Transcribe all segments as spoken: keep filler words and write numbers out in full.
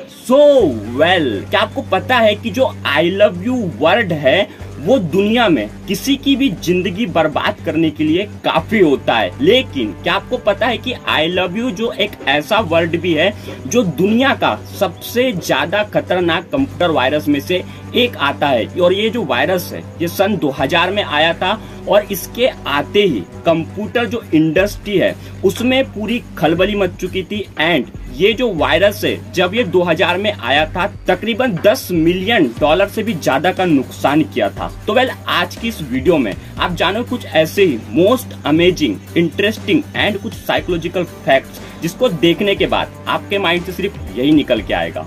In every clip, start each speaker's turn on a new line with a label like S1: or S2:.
S1: So well, क्या आपको पता है कि जो आई लव यू वर्ड है वो दुनिया में किसी की भी जिंदगी बर्बाद करने के लिए काफी होता है। लेकिन क्या आपको पता है कि आई लव यू जो एक ऐसा वर्ड भी है जो दुनिया का सबसे ज्यादा खतरनाक कंप्यूटर वायरस में से एक आता है। और ये जो वायरस है ये सन दो हज़ार में आया था और इसके आते ही कंप्यूटर जो इंडस्ट्री है उसमें पूरी खलबली मच चुकी थी। एंड ये जो वायरस है जब ये दो हज़ार में आया था तकरीबन दस मिलियन डॉलर से भी ज्यादा का नुकसान किया था। तो वेल, आज की इस वीडियो में आप जानो कुछ ऐसे ही मोस्ट अमेजिंग, इंटरेस्टिंग एंड कुछ साइकोलॉजिकल फैक्ट्स जिसको देखने के बाद आपके माइंड से सिर्फ यही निकल के आएगा।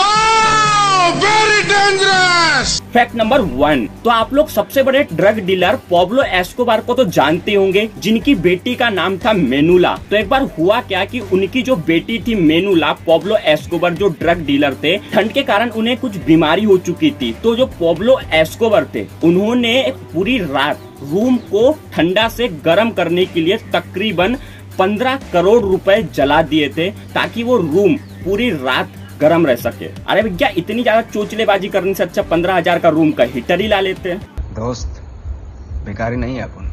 S2: Very dangerous.
S1: Fact number one, तो आप लोग सबसे बड़े ड्रग डीलर पाब्लो एस्कोबार को तो जानते होंगे, जिनकी बेटी का नाम था मेनुला। तो एक बार हुआ क्या कि उनकी जो बेटी थी मेनुला, पाब्लो एस्कोबार जो ड्रग डीलर थे, ठंड के कारण उन्हें कुछ बीमारी हो चुकी थी। तो जो पाब्लो एस्कोबार थे उन्होंने पूरी रात रूम को ठंडा से गर्म करने के लिए तकरीबन पंद्रह करोड़ रुपए जला दिए थे ताकि वो रूम पूरी रात गरम रह सके। अरे भैया, इतनी ज्यादा चोचलेबाजी करने से अच्छा पंद्रह हजार का रूम का हीटर ही ला लेते हैं।
S3: दोस्त बेकारी नहीं है, अपन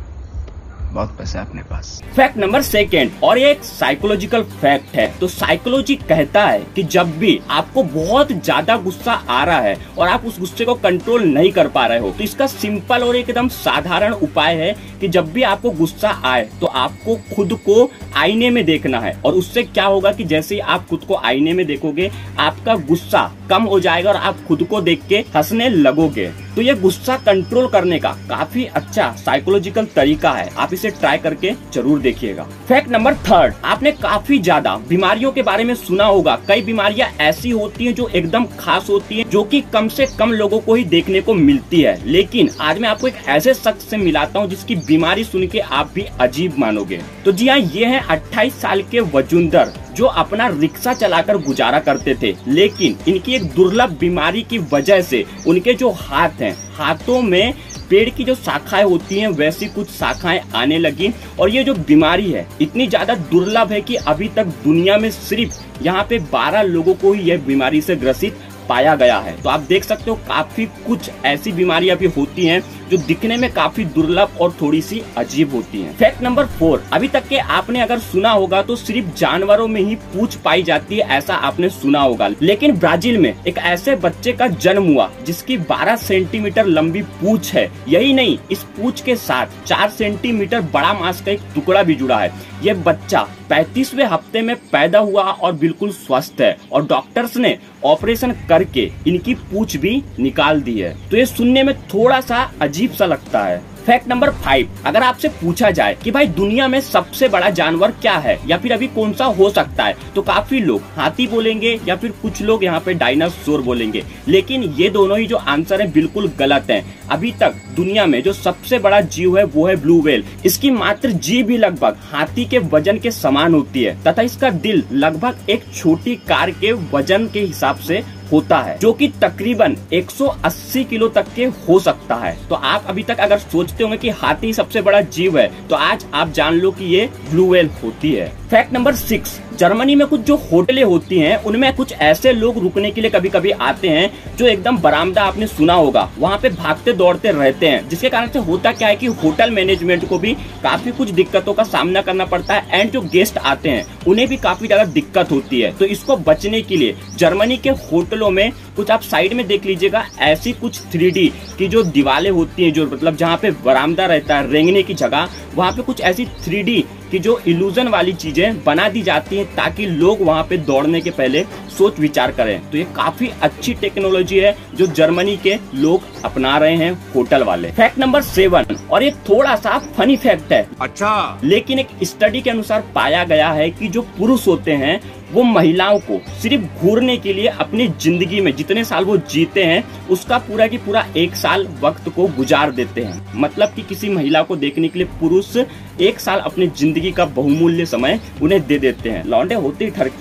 S3: बहुत पैसा है अपने पास।
S1: फैक्ट नंबर सेकेंड, और ये एक साइकोलॉजिकल फैक्ट है। तो साइकोलॉजी कहता है कि जब भी आपको बहुत ज्यादा गुस्सा आ रहा है और आप उस गुस्से को कंट्रोल नहीं कर पा रहे हो, तो इसका सिंपल और एकदम साधारण उपाय है कि जब भी आपको गुस्सा आए तो आपको खुद को आईने में देखना है। और उससे क्या होगा कि जैसे ही आप खुद को आईने में देखोगे आपका गुस्सा कम हो जाएगा और आप खुद को देख के हंसने लगोगे। तो ये गुस्सा कंट्रोल करने का काफी अच्छा साइकोलॉजिकल तरीका है, आप इसे ट्राई करके जरूर देखिएगा। फैक्ट नंबर थर्ड, आपने काफी ज्यादा बीमारियों के बारे में सुना होगा। कई बीमारियां ऐसी होती हैं जो एकदम खास होती हैं, जो कि कम से कम लोगों को ही देखने को मिलती है। लेकिन आज मैं आपको एक ऐसे शख्स से मिलाता हूं जिसकी बीमारी सुन के आप भी अजीब मानोगे। तो जी हाँ, ये है अट्ठाईस साल के वजुंदर, जो अपना रिक्शा चलाकर गुजारा करते थे। लेकिन इनकी एक दुर्लभ बीमारी की वजह से उनके जो हाथ हैं, हाथों में पेड़ की जो शाखाएं होती हैं वैसी कुछ शाखाएं आने लगी। और ये जो बीमारी है इतनी ज्यादा दुर्लभ है कि अभी तक दुनिया में सिर्फ यहाँ पे बारह लोगों को ही यह बीमारी से ग्रसित पाया गया है। तो आप देख सकते हो काफी कुछ ऐसी बीमारियां भी होती हैं जो दिखने में काफी दुर्लभ और थोड़ी सी अजीब होती हैं। फैक्ट नंबर फोर, अभी तक के आपने अगर सुना होगा तो सिर्फ जानवरों में ही पूंछ पाई जाती है, ऐसा आपने सुना होगा। लेकिन ब्राजील में एक ऐसे बच्चे का जन्म हुआ जिसकी बारह सेंटीमीटर लंबी पूंछ है। यही नहीं, इस पूंछ के साथ चार सेंटीमीटर बड़ा मांस का एक टुकड़ा भी जुड़ा है। यह बच्चा पैंतीसवें हफ्ते में पैदा हुआ और बिल्कुल स्वस्थ है और डॉक्टर्स ने ऑपरेशन करके इनकी पूंछ भी निकाल दी है। तो ये सुनने में थोड़ा सा अजीब सा लगता है। फैक्ट नंबर फाइव, अगर आपसे पूछा जाए कि भाई दुनिया में सबसे बड़ा जानवर क्या है या फिर अभी कौन सा हो सकता है, तो काफी लोग हाथी बोलेंगे या फिर कुछ लोग यहाँ पे डायनासोर बोलेंगे। लेकिन ये दोनों ही जो आंसर है बिल्कुल गलत है। अभी तक दुनिया में जो सबसे बड़ा जीव है वो है ब्लू व्हेल। इसकी मात्र जीभ भी लगभग हाथी के वजन के समान होती है तथा इसका दिल लगभग एक छोटी कार के वजन के हिसाब से होता है, जो कि तकरीबन एक सौ अस्सी किलो तक के हो सकता है। तो आप अभी तक अगर सोचते होंगे कि हाथी सबसे बड़ा जीव है, तो आज आप जान लो कि ये ब्लू व्हेल होती है। फैक्ट नंबर सिक्स, जर्मनी में कुछ जो होटलें होती हैं उनमें कुछ ऐसे लोग रुकने के लिए कभी कभी आते हैं जो एकदम बरामदा, आपने सुना होगा, वहाँ पे भागते दौड़ते रहते हैं। जिसके कारण से होता क्या है कि होटल मैनेजमेंट को भी काफी कुछ दिक्कतों का सामना करना पड़ता है एंड जो गेस्ट आते हैं उन्हें भी काफी ज्यादा दिक्कत होती है। तो इसको बचने के लिए जर्मनी के होटलों में कुछ आप साइड में देख लीजिएगा, ऐसी कुछ थ्री डी की जो दीवारें होती हैं, जो मतलब जहाँ पे बरामदा रहता है रेंगने की जगह, वहाँ पे कुछ ऐसी थ्री डी की जो इल्यूजन वाली चीजें बना दी जाती हैं ताकि लोग वहाँ पे दौड़ने के पहले सोच विचार करें। तो ये काफी अच्छी टेक्नोलॉजी है जो जर्मनी के लोग अपना रहे हैं होटल वाले। फैक्ट नंबर सेवन, और ये थोड़ा सा फनी फैक्ट है,
S2: अच्छा,
S1: लेकिन एक स्टडी के अनुसार पाया गया है कि जो पुरुष होते हैं वो महिलाओं को सिर्फ घूरने के लिए अपनी जिंदगी में जितने साल वो जीते हैं उसका पूरा की पूरा एक साल वक्त को गुजार देते हैं। मतलब कि किसी महिला को देखने के लिए पुरुष एक साल अपनी जिंदगी का बहुमूल्य समय उन्हें दे देते हैं। लौंडे होते ही ठरकी हैं।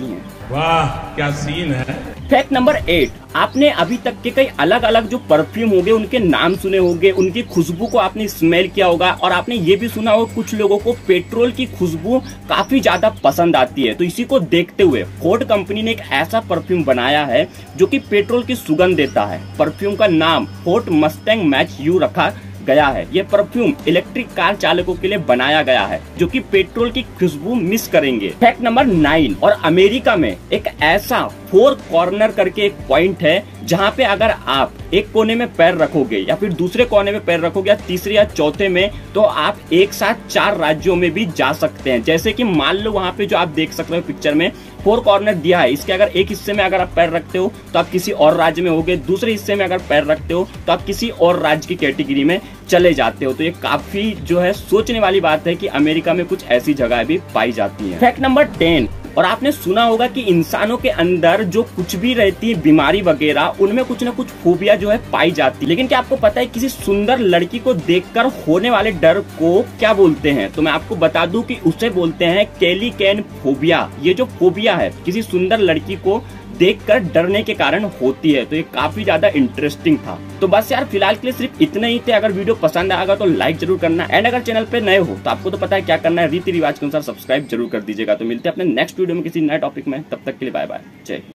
S2: वाह क्या सीन है।
S1: फैक्ट नंबर एट, आपने अभी तक के कई अलग अलग जो परफ्यूम होंगे उनके नाम सुने होंगे, उनकी खुशबू को आपने स्मेल किया होगा, और आपने ये भी सुना होगा कुछ लोगों को पेट्रोल की खुशबू काफी ज्यादा पसंद आती है। तो इसी को देखते हुए फोर्ड कंपनी ने एक ऐसा परफ्यूम बनाया है जो कि पेट्रोल की सुगंध देता है। परफ्यूम का नाम फोर्ड मस्टैंग मैच यू रखा गया है। ये परफ्यूम इलेक्ट्रिक कार चालकों के लिए बनाया गया है जो कि पेट्रोल की खुशबू मिस करेंगे। फैक्ट नंबर नाइन, और अमेरिका में एक ऐसा फोर कॉर्नर करके एक पॉइंट है जहाँ पे अगर आप एक कोने में पैर रखोगे या फिर दूसरे कोने में पैर रखोगे या तीसरे या चौथे में, तो आप एक साथ चार राज्यों में भी जा सकते हैं। जैसे कि मान लो वहाँ पे जो आप देख सकते हो पिक्चर में फोर कॉर्नर दिया है, इसके अगर एक हिस्से में अगर आप पैर रखते हो तो आप किसी और राज्य में होगे, दूसरे हिस्से में अगर पैर रखते हो तो आप किसी और राज्य की कैटेगरी में चले जाते हो। तो ये काफी जो है सोचने वाली बात है कि अमेरिका में कुछ ऐसी जगह भी पाई जाती है। फैक्ट नंबर टेन, और आपने सुना होगा कि इंसानों के अंदर जो कुछ भी रहती है बीमारी वगैरह, उनमें कुछ ना कुछ फोबिया जो है पाई जाती है। लेकिन क्या आपको पता है किसी सुंदर लड़की को देखकर होने वाले डर को क्या बोलते हैं? तो मैं आपको बता दूं कि उसे बोलते हैं कैलिकैन फोबिया। ये जो फोबिया है किसी सुंदर लड़की को देखकर डरने के कारण होती है। तो ये काफी ज्यादा इंटरेस्टिंग था। तो बस यार फिलहाल के लिए सिर्फ इतने ही थे। अगर वीडियो पसंद आएगा तो लाइक जरूर करना, एंड अगर चैनल पे नए हो तो आपको तो पता है क्या करना है, रीति रिवाज के अनुसार सब्सक्राइब जरूर कर दीजिएगा। तो मिलते हैं अपने नेक्स्ट वीडियो में किसी नए टॉपिक में, तब तक के लिए बाय बाय, जय हिंद।